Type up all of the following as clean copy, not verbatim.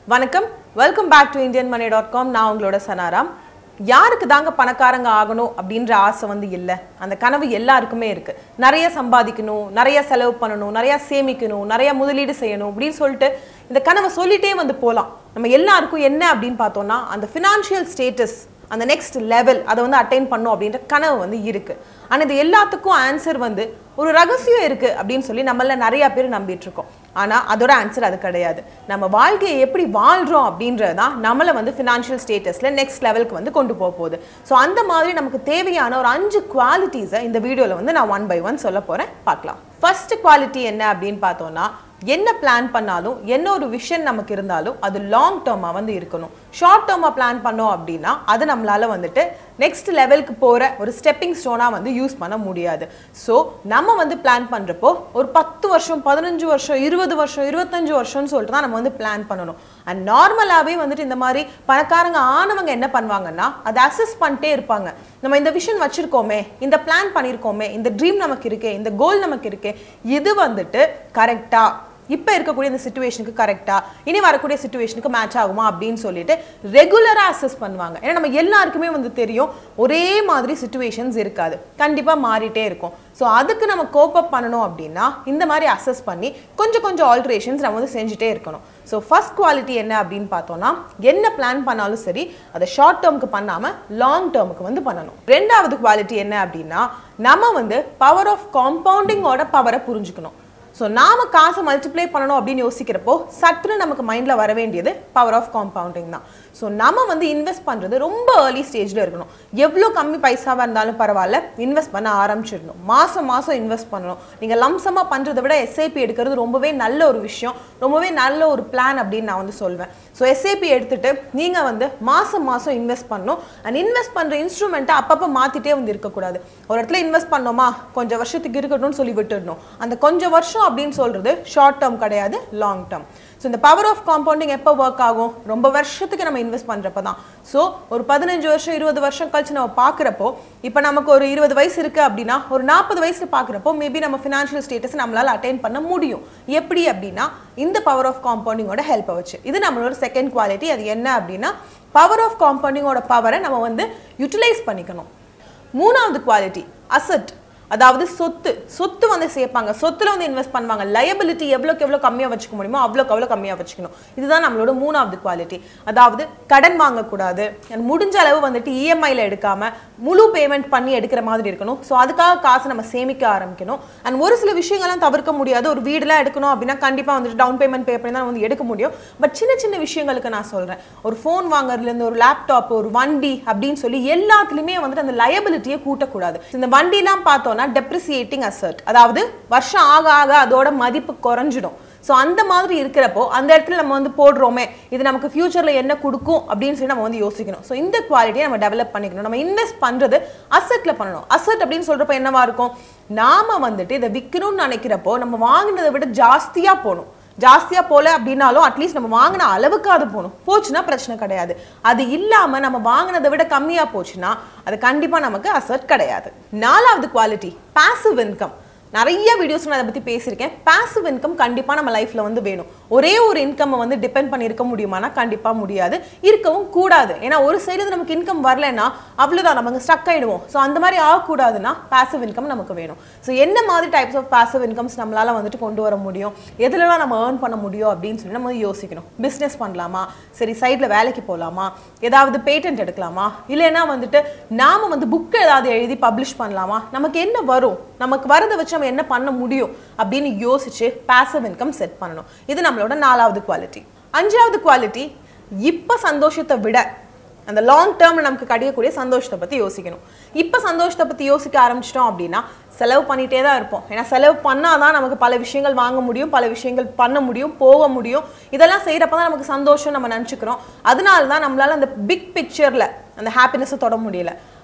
வணக்கம், welcome back to IndianMoney.com. நான் உங்களோட சனாராம். யாருக்கு தாங்க பணக்காரங்க ஆகணும் அப்படின்ற ஆசை வந்து இல்லை. அந்த கனவு எல்லாருக்குமே இருக்கு. நிறைய சம்பாதிக்கணும், நிறைய செலவு பண்ணணும், நிறைய சேமிக்கணும், நிறைய முதலீடு செய்யணும் அப்படின்னு சொல்லிட்டு இந்த கனவை சொல்லிட்டே வந்து போகலாம். நம்ம எல்லாருக்கும் என்ன அப்படின்னு பார்த்தோம்னா, அந்த ஃபினான்ஷியல் ஸ்டேட்டஸ், அந்த நெக்ஸ்ட் லெவல் அதை வந்து அட்டைன் பண்ணும் அப்படின்ற கனவு வந்து இருக்கு. ஆனால் இது எல்லாத்துக்கும் ஆன்சர் வந்து ஒரு ரகசியம் இருக்கு அப்படின்னு சொல்லி நம்மள நிறைய பேர் நம்பிட்டு இருக்கோம். ஆனால் அதோட ஆன்சர் அது கிடையாது. நம்ம வாழ்க்கையை எப்படி வாழ்றோம் அப்படின்றது தான் நம்மளை வந்து ஃபினான்ஷியல் ஸ்டேட்டஸ்ல நெக்ஸ்ட் லெவலுக்கு வந்து கொண்டு போக போகுது. ஸோ அந்த மாதிரி நமக்கு தேவையான ஒரு 5 குவாலிட்டிஸை இந்த வீடியோவில் வந்து நான் 1 by 1 சொல்ல போறேன். பார்க்கலாம். ஃபர்ஸ்ட் குவாலிட்டி என்ன அப்படின்னு பார்த்தோம்னா, என்ன பிளான் பண்ணாலும், என்ன ஒரு விஷன் நமக்கு இருந்தாலும் அது லாங் டேர்மா வந்து இருக்கணும். ஷார்ட் டேர்மா பிளான் பண்ணோம் அப்படின்னா அது நம்மளால வந்துட்டு நெக்ஸ்ட் லெவலுக்கு போற ஒரு ஸ்டெப்பிங் ஸ்டோனா வந்து யூஸ் பண்ண முடியாது. ஸோ நம்ம வந்து பிளான் பண்றப்போ ஒரு 10 வருஷம், 15 வருஷம், 20 வருஷம், 25 வருஷம்னு சொல்லிட்டு தான் நம்ம வந்து பிளான் பண்ணணும். அண்ட் நார்மலாவே வந்துட்டு இந்த மாதிரி பணக்காரங்க ஆனவங்க என்ன பண்ணுவாங்கன்னா, அதை அசஸ் பண்ணிட்டே இருப்பாங்க. நம்ம இந்த விஷன் வச்சிருக்கோமே, இந்த பிளான் பண்ணியிருக்கோமே, இந்த ட்ரீம் நமக்கு இருக்கே, இந்த கோல் நமக்கு இருக்கே, இது வந்துட்டு கரெக்டா, இப்போ இருக்கக்கூடிய இந்த சிச்சுவேஷனுக்கு கரெக்டா, இனி வரக்கூடிய சிச்சுவேஷனுக்கு மேட்ச் ஆகுமா அப்படின்னு சொல்லிட்டு ரெகுலராக அசஸ் பண்ணுவாங்க. ஏன்னா நம்ம எல்லாருக்குமே வந்து தெரியும், ஒரே மாதிரி சிச்சுவேஷன்ஸ் இருக்காது, கண்டிப்பாக மாறிட்டே இருக்கும். ஸோ அதுக்கு நம்ம கோப் அப் பண்ணணும் அப்படின்னா இந்த மாதிரி அசஸ் பண்ணி கொஞ்சம் கொஞ்சம் ஆல்ட்ரேஷன்ஸ் நம்ம வந்து செஞ்சுட்டே இருக்கணும். ஸோ ஃபர்ஸ்ட் குவாலிட்டி என்ன அப்படின்னு பார்த்தோம்னா, என்ன பிளான் பண்ணாலும் சரி அதை ஷார்ட் டேர்முக்கு பண்ணாமல் லாங் டேர்முக்கு வந்து பண்ணணும். ரெண்டாவது குவாலிட்டி என்ன அப்படின்னா, நம்ம வந்து பவர் ஆஃப் காம்பவுண்டிங்கோட பவரை புரிஞ்சுக்கணும். ஸோ நாம காசை மல்டிப்ளை பண்ணணும் அப்படின்னு யோசிக்கிறப்போ சட்டுன்னு நமக்கு மைண்டில் வர வேண்டியது பவர் ஆஃப் காம்பவுண்டிங் தான். ஸோ நம்ம வந்து இன்வெஸ்ட் பண்ணுறது ரொம்ப ஏர்லி ஸ்டேஜில் இருக்கணும். எவ்வளோ கம்மி பைசாவாக இருந்தாலும் பரவாயில்ல, இன்வெஸ்ட் பண்ண ஆரம்பிச்சிடணும். மாதம் மாதம் இன்வெஸ்ட் பண்ணணும். நீங்கள் லம்சமாக பண்ணுறதை விட SIP எடுக்கிறது ரொம்பவே நல்ல ஒரு விஷயம், ரொம்பவே நல்ல ஒரு பிளான் அப்படின்னு நான் வந்து சொல்வேன். ஸோ SIP எடுத்துட்டு நீங்கள் வந்து மாதம் மாதம் இன்வெஸ்ட் பண்ணணும். அண்ட் இன்வெஸ்ட் பண்ணுற இன்ஸ்ட்ருமெண்ட்டை அப்பப்போ மாற்றிட்டே வந்து இருக்கக்கூடாது. ஒரு இடத்துல இன்வெஸ்ட் பண்ணோமா, கொஞ்சம் வருஷத்துக்கு இருக்கட்டும்னு சொல்லி விட்டுடணும். அந்த கொஞ்சம் வருஷம் அப்படின்னு சொல்றது ஷார்ட் டேர்ம் கிடையாது, லாங் டேர்ம். ஸோ இந்த பவர் ஆஃப் காம்பவுண்டிங் எப்போ ஒர்க் ஆகும்? ரொம்ப வருஷத்துக்கு நம்ம இன்வெஸ்ட் பண்ணுறப்ப தான். ஸோ ஒரு 15 வருஷம் 20 வருஷம் கழிச்சு நம்ம பார்க்குறப்போ, இப்போ நமக்கு ஒரு 20 வயசு இருக்கு அப்படின்னா ஒரு 40 வயசுல பார்க்குறப்போ மேபி நம்ம ஃபினான்ஷியல் ஸ்டேட்டஸ் நம்மளால அட்டைன் பண்ண முடியும். எப்படி அப்படின்னா, இந்த பவர் ஆஃப் காம்பவுண்டிங்கோட ஹெல்ப்பை வச்சு. இது நம்மளோட செகண்ட் குவாலிட்டி. அது என்ன அப்படின்னா, பவர் ஆஃப் காம்பவுண்டிங்கோட பவரை நம்ம வந்து யூட்டிலைஸ் பண்ணிக்கணும். மூணாவது குவாலிட்டி அசெட், அதாவது சொத்து. சொத்து வந்து சேர்ப்பாங்க, சொத்துல வந்து இன்வெஸ்ட் பண்ணுவாங்க. லயபிலிட்டி எவ்வளோக்கு எவ்வளோ கம்மியாக வச்சுக்க முடியுமோ அவ்வளோக்கு அவ்வளோ கம்மியாக வச்சுக்கணும். இதுதான் நம்மளோட மூணாவது குவாலிட்டி. அதாவது கடன் வாங்கக்கூடாது, முடிஞ்ச அளவு வந்துட்டு EMIல எடுக்காம முழு பேமெண்ட் பண்ணி எடுக்கிற மாதிரி இருக்கணும். ஸோ அதுக்காக காசு நம்ம சேமிக்க ஆரம்பிக்கணும். அண்ட் ஒரு சில விஷயங்கள்லாம் தவிர்க்க முடியாது. ஒரு வீடெல்லாம் எடுக்கணும் அப்படின்னா கண்டிப்பாக வந்துட்டு டவுன் பேமெண்ட் பே பண்ணி தான் வந்து எடுக்க முடியும். பட் சின்ன சின்ன விஷயங்களுக்கு நான் சொல்கிறேன், ஒரு ஃபோன் வாங்குறதுலேருந்து ஒரு லேப்டாப், ஒரு வண்டி அப்படின்னு சொல்லி எல்லாத்துலேயுமே வந்துட்டு அந்த லயபிலிட்டியை கூட்டக்கூடாது. இந்த வண்டிலாம் பார்த்தோம்னா டெப்ரிசியேட்டிங் அசெட், அதாவது வருஷம் ஆக ஆக அதோட மதிப்பு குறைஞ்சிடும். ஸோ அந்த மாதிரி இருக்கிறப்போ அந்த இடத்துல நம்ம வந்து போடுறோமே, இது நமக்கு ஃபியூச்சரில் என்ன கொடுக்கும் அப்படின்னு சொல்லி நம்ம வந்து யோசிக்கணும். ஸோ இந்த குவாலிட்டியை நம்ம டெவலப் பண்ணிக்கணும். நம்ம இன்வெஸ்ட் பண்ணுறது அசெட்டில் பண்ணணும். அசெட் அப்படின்னு சொல்கிறப்ப என்னவா இருக்கும், நாம வந்துட்டு இதை விற்கணும்னு நினைக்கிறப்போ நம்ம வாங்கினதை விட ஜாஸ்தியாக போகணும். ஜாஸ்தியாக போல அப்படின்னாலும் அட்லீஸ்ட் நம்ம வாங்கின அளவுக்கு அது போகணும். போச்சுன்னா பிரச்சனை கிடையாது. அது இல்லாமல் நம்ம வாங்கினதை விட கம்மியாக போச்சுன்னா அது கண்டிப்பாக நமக்கு அசெட் கிடையாது. நாலாவது குவாலிட்டி பாசிவ் இன்கம். நிறைய வீடியோஸ் நான் அதை பற்றி பேசியிருக்கேன். பாசிவ் இன்கம் கண்டிப்பாக நம்ம லைஃப்பில் வந்து வேணும். ஒரே ஒரு இன்கம் வந்து டிபெண்ட் பண்ணி இருக்க முடியுமானா கண்டிப்பாக முடியாது, இருக்கவும் கூடாது. ஏன்னா ஒரு சைடு நமக்கு இன்கம் வரலைன்னா அவ்வளோதான், நமக்கு ஸ்டக் ஆகிடுவோம். ஸோ அந்த மாதிரி ஆகக்கூடாதுன்னா பாசிவ் இன்கம் நமக்கு வேணும். ஸோ என்ன மாதிரி டைப்ஸ் ஆஃப் பாசிவ் இன்கம்ஸ் நம்மளால் வந்துட்டு கொண்டு வர முடியும், எதுலலாம் நம்ம ஏர்ன் பண்ண முடியும் அப்படின்னு சொல்லி நம்ம யோசிக்கணும். பிஸ்னஸ் பண்ணலாமா, சரி சைடில் வேலைக்கு போகலாமா, ஏதாவது பேட்டன்ட் எடுக்கலாமா, இல்லைன்னா வந்துட்டு நாம் வந்து புக்கு ஏதாவது எழுதி பப்ளிஷ் பண்ணலாமா, நமக்கு என்ன வரும், நமக்கு வரதை வச்சு என்ன பண்ண முடியும் அப்படின்னு யோசிச்சு பாசிவ் இன்கம் செட் பண்ணணும். இது நம்மளோட நாலாவது குவாலிட்டி. அஞ்சாவது குவாலிட்டி, இப்ப சந்தோஷத்தை விட அந்த லாங் டேர்ம்ல நமக்கு கிடைக்கக்கூடிய சந்தோஷத்தை பத்தி யோசிக்கணும். இப்ப சந்தோஷத்தை பத்தி யோசிக்க ஆரம்பிச்சிட்டோம் அப்படின்னா செலவு பண்ணிட்டே தான் இருப்போம். ஏன்னா செலவு பண்ணாதான் நமக்கு பல விஷயங்கள் வாங்க முடியும், பல விஷயங்கள் பண்ண முடியும், போக முடியும். இதெல்லாம் செய்யறப்ப தான் நமக்கு சந்தோஷம் நம்ம நினைச்சுக்கிறோம். அதனால தான் நம்மளால அந்த பிக் பிக்சர்ல அந்த ஹாப்பினஸை தொட முடியல.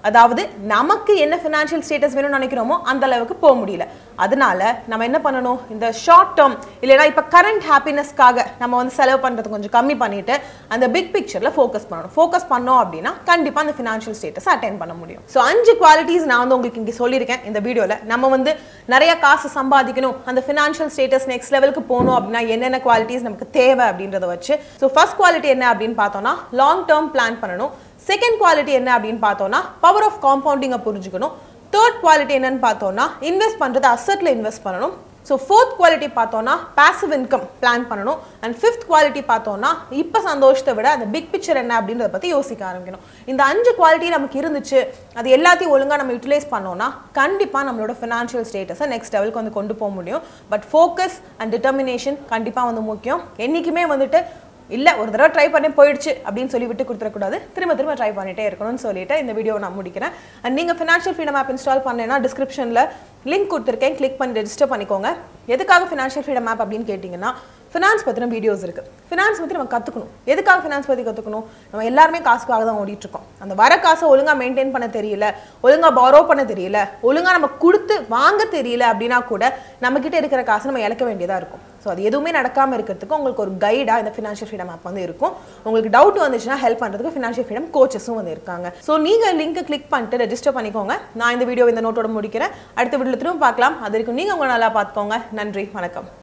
அதாவது நமக்கு என்ன ஃபினான்ஷியல் ஸ்டேட்டஸ் வேணும்னு நினைக்கிறோமோ அந்த அளவுக்கு போக முடியல. அதனால நம்ம என்ன பண்ணணும், இந்த ஷார்ட் டேர்ம் இல்லைனா இப்போ கரண்ட் ஹாப்பினஸ்க்காக நம்ம வந்து செலவு பண்ணுறது கொஞ்சம் கம்மி பண்ணிட்டு அந்த பிக் பிக்சரில் ஃபோக்கஸ் பண்ணணும். ஃபோக்கஸ் பண்ணோம் அப்படின்னா கண்டிப்பாக அந்த ஃபினான்ஷியல் ஸ்டேட்டஸ் அட்டைன் பண்ண முடியும். ஸோ 5 குவாலிட்டிஸ் நான் வந்து உங்களுக்கு இங்கே சொல்லியிருக்கேன் இந்த வீடியோவில். நம்ம வந்து நிறைய காசு சம்பாதிக்கணும், அந்த ஃபினான்ஷியல் ஸ்டேட்டஸ் நெக்ஸ்ட் லெவலுக்கு போகணும் அப்படின்னா என்னென்ன குவாலிட்டிஸ் நமக்கு தேவை அப்படின்றத வச்சு. ஸோ ஃபர்ஸ்ட் குவாலிட்டி என்ன அப்படின்னு பார்த்தோம்னா லாங் டேர்ம் பிளான் பண்ணணும். செகண்ட் குவாலிட்டி என்ன அப்படின்னு பார்த்தோம்னா பவர் ஆஃப் காம்பவுண்டிங்கை புரிஞ்சுக்கணும். தேர்ட் குவாலிட்டி என்னன்னு பார்த்தோம்னா இன்வெஸ்ட் பண்ணுறது அசெட்ல இன்வெஸ்ட் பண்ணணும். ஸோ ஃபோர்த் குவாலிட்டி பார்த்தோம்னா பாசிவ் இன்கம் பிளான் பண்ணணும். அண்ட் ஃபிஃப்த் குவாலிட்டி பார்த்தோம்னா இப்போ சந்தோஷத்தை விட அந்த பிக் பிக்சர் என்ன அப்படின்றத பற்றி யோசிக்க ஆரம்பிக்கணும். இந்த 5 குவாலிட்டி நமக்கு இருந்துச்சு, அது எல்லாத்தையும் ஒழுங்காக நம்ம யூட்டிலைஸ் பண்ணோம்னா கண்டிப்பாக நம்மளோட ஃபினான்ஷியல் ஸ்டேட்டஸை நெக்ஸ்ட் லெவலுக்கு வந்து கொண்டு போக முடியும். பட் ஃபோக்கஸ் அண்ட் டிட்டர்மினேஷன் கண்டிப்பாக வந்து முக்கியம். என்றைக்குமே வந்துட்டு இல்லை ஒரு தடவை ட்ரை பண்ணி போயிடுச்சு அப்படின்னு சொல்லி விட்டு கொடுத்துடக்கூடாது, திரும்ப திரும்ப ட்ரை பண்ணிட்டே இருக்கணும்னு சொல்லிட்டு இந்த வீடியோவை நான் முடிக்கிறேன். அண்ட் நீங்கள் ஃபினான்ஷியல் ஃப்ரீடம் ஆப் இன்ஸ்டால் பண்ணேன்னா டிஸ்கிரிப்ஷனில் லிங்க் கொடுத்துருக்கேன், கிளிக் பண்ணி ரெஜிஸ்டர் பண்ணிக்கோங்க. எதுக்காக ஃபினான்ஷியல் ஃப்ரீடம் ஆப் அப்படின்னு கேட்டிங்கன்னா ஃபினான்ஸ் பற்றின வீடியோஸ் இருக்குது. ஃபினான்ஸ் பற்றி நம்ம கற்றுக்கணும். எதுக்காக ஃபினான்ஸ் பற்றி கற்றுக்கணும், நம்ம எல்லாருமே காசுக்காக தான் ஓடிட்டுருக்கோம். அந்த வர காசை ஒழுங்காக மெயின்டைன் பண்ண தெரியல, ஒழுங்காக பாரோ பண்ண தெரியல, ஒழுங்காக நம்ம கொடுத்து வாங்க தெரியல அப்படின்னா கூட நம்மக்கிட்ட இருக்கிற காசை நம்ம இழக்க வேண்டியதாக இருக்கும். ஸோ அது எதுவுமே நடக்காமல் இருக்கிறதுக்கு உங்களுக்கு ஒரு கைடாக இந்த ஃபினான்ஷியல் ஃப்ரீடம் ஆப் வந்து இருக்கும். உங்களுக்கு டவுட் வந்துச்சுன்னா ஹெல்ப் பண்ணுறதுக்கு ஃபினான்ஷியல் ஃப்ரீடம் கோச்சஸும் வந்து இருக்காங்க. ஸோ நீங்கள் லிங்க்கை கிளிக் பண்ணிட்டு ரெஜிஸ்டர் பண்ணிக்கோங்க. நான் இந்த வீடியோ இந்த நோட்டோட முடிக்கிறேன். அடுத்த வீடியோவில் திரும்ப பார்க்கலாம். அது வரைக்கும் நீங்கள் உங்களை நல்லா பார்த்துக்கோங்க. நன்றி, வணக்கம்.